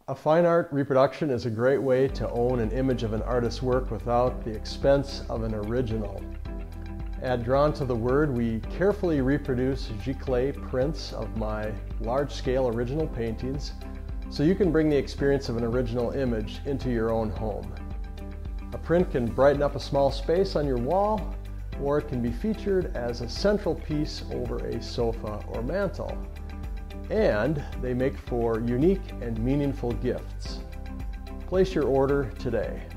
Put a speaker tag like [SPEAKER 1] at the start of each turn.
[SPEAKER 1] A fine art reproduction is a great way to own an image of an artist's work without the expense of an original. At Drawn to the Word, we carefully reproduce Giclee prints of my large-scale original paintings so you can bring the experience of an original image into your own home. A print can brighten up a small space on your wall, or it can be featured as a central piece over a sofa or mantel. And they make for unique and meaningful gifts. Place your order today.